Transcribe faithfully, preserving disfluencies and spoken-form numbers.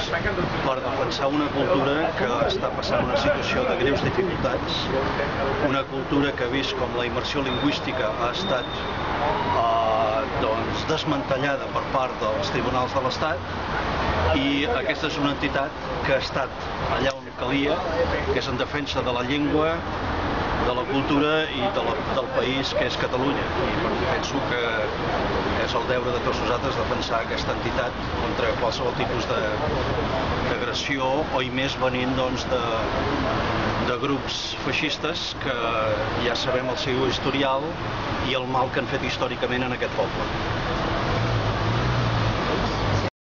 per defensar una cultura que està passant una situació de greus dificultats, una cultura que ha vist com la immersió lingüística ha estat eh, doncs, desmantellada per part dels tribunals de l'Estat, i aquesta és una entitat que ha estat allà on calia, que és en defensa de la llengua, de la cultura i de la, del país que és Catalunya. I penso que és el deure de tots nosaltres defensar aquesta entitat contra qualsevol tipus d'agressió, o i més venint doncs, de, de grups feixistes que ja sabem el seu historial i el mal que han fet històricament en aquest poble.